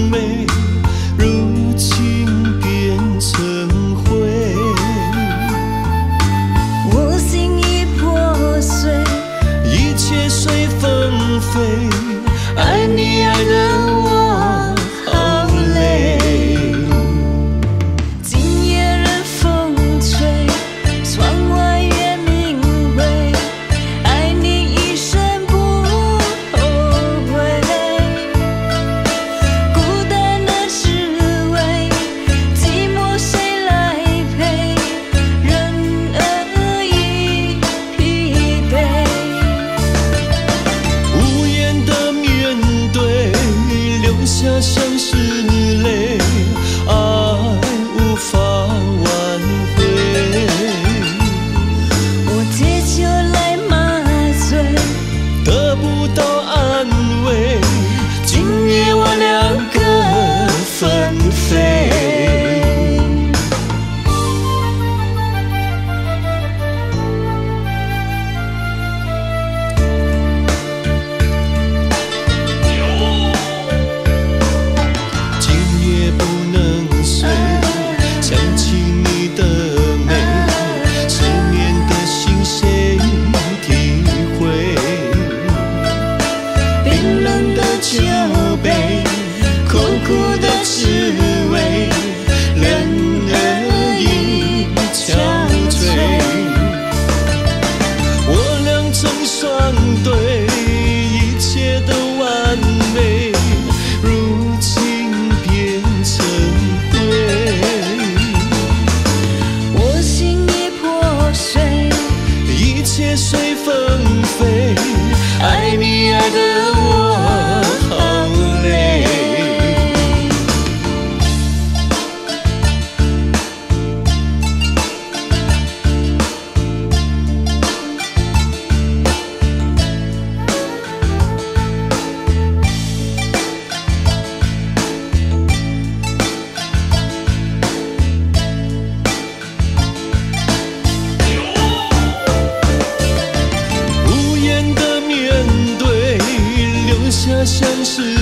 美，如今变成灰。 我心已破碎， 一切随风飞，爱你爱得我好累。 今夜任风吹，窗外月明辉，爱你一生不后悔。孤单的滋味，寂寞谁来陪？人儿已疲惫。 无言的面对，留下像是泪，爱无法挽回。 我借酒来麻醉， 得不到安慰，今夜我两个纷飞。今夜不能睡，想起你的美，失眠的心谁体会？冰冷的酒杯，苦苦的滋味，人儿已憔悴。我俩成双对，一切的完美，如今变成灰。 我心已破碎， 一切随风飞，爱你爱得我好累。无言的面对，留下像是